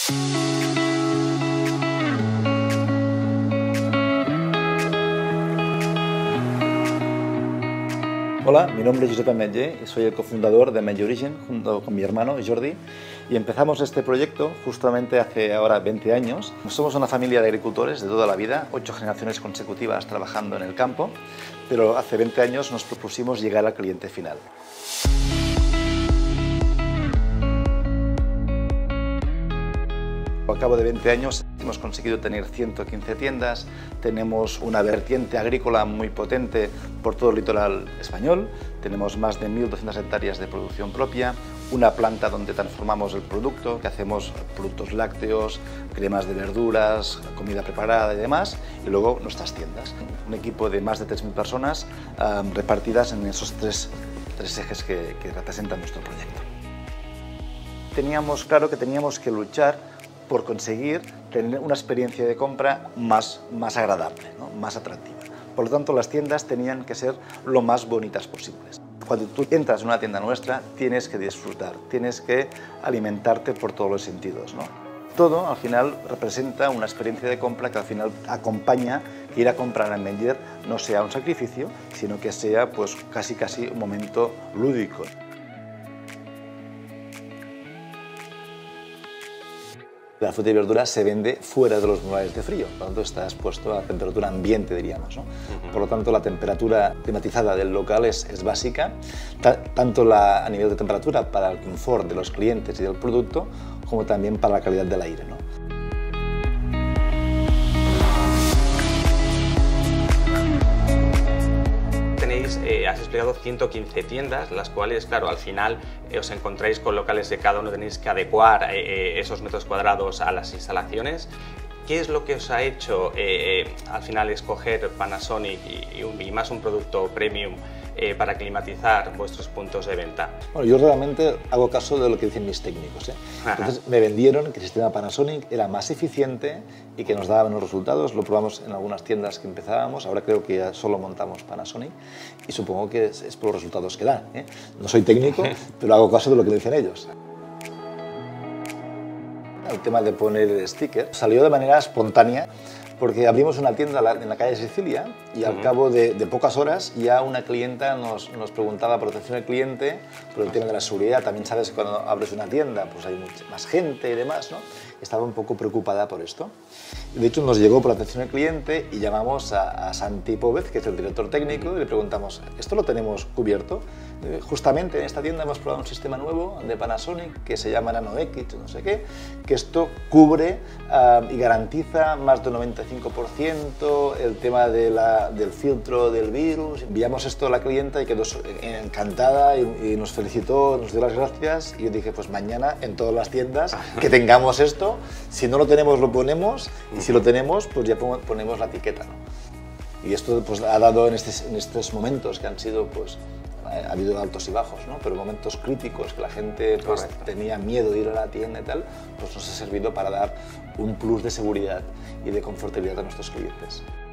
Hola, mi nombre es Josep Ametller y soy el cofundador de Ametller Origen junto con mi hermano Jordi, y empezamos este proyecto justamente hace ahora 20 años. Somos una familia de agricultores de toda la vida, 8 generaciones consecutivas trabajando en el campo, pero hace 20 años nos propusimos llegar al cliente final. Al cabo de 20 años hemos conseguido tener 115 tiendas, tenemos una vertiente agrícola muy potente por todo el litoral español, tenemos más de 1.200 hectáreas de producción propia, una planta donde transformamos el producto, que hacemos productos lácteos, cremas de verduras, comida preparada y demás, y luego nuestras tiendas. Un equipo de más de 3.000 personas repartidas en esos tres ejes que representan nuestro proyecto. Teníamos claro que teníamos que luchar por conseguir tener una experiencia de compra más agradable, ¿no? Más atractiva. Por lo tanto, las tiendas tenían que ser lo más bonitas posibles. Cuando tú entras en una tienda nuestra, tienes que disfrutar, tienes que alimentarte por todos los sentidos, ¿no? Todo, al final, representa una experiencia de compra que al final acompaña que ir a comprar a Ametller no sea un sacrificio, sino que sea pues, casi un momento lúdico. La fruta y verdura se vende fuera de los lugares de frío, por lo tanto está expuesto a temperatura ambiente, diríamos, ¿no? Por lo tanto, la temperatura climatizada del local es básica, tanto a nivel de temperatura para el confort de los clientes y del producto, como también para la calidad del aire, ¿no? Has explicado 115 tiendas, las cuales, claro, al final os encontráis con locales de cada uno, tenéis que adecuar esos metros cuadrados a las instalaciones. ¿Qué es lo que os ha hecho al final escoger Panasonic y más un producto premium para climatizar vuestros puntos de venta? Bueno, yo realmente hago caso de lo que dicen mis técnicos, ¿eh? Entonces me vendieron que el sistema Panasonic era más eficiente y que nos daba buenos resultados. Lo probamos en algunas tiendas que empezábamos, ahora creo que ya solo montamos Panasonic y supongo que es por los resultados que da, ¿eh? No soy técnico, pero hago caso de lo que dicen ellos. El tema de poner el sticker salió de manera espontánea porque abrimos una tienda en la calle Sicilia y al cabo de pocas horas ya una clienta nos preguntaba por atención al cliente, por el tema de la seguridad. También sabes que cuando abres una tienda pues hay mucha más gente y demás, ¿no? Estaba un poco preocupada por esto. De hecho nos llegó por atención al cliente y llamamos a Santi Póvez, que es el director técnico, y le preguntamos, ¿esto lo tenemos cubierto? Justamente en esta tienda hemos probado un sistema nuevo de Panasonic que se llama Nano X, no sé qué, que esto cubre y garantiza más del 95% el tema del filtro del virus. Enviamos esto a la clienta y quedó encantada y nos felicitó, nos dio las gracias, y yo dije, pues mañana en todas las tiendas que tengamos esto, si no lo tenemos lo ponemos, y si lo tenemos pues ya ponemos la etiqueta, ¿no? Y esto pues ha dado en estos momentos que han sido pues ha habido altos y bajos, ¿no? Pero momentos críticos que la gente pues, tenía miedo de ir a la tienda y tal, pues nos ha servido para dar un plus de seguridad y de confortabilidad a nuestros clientes.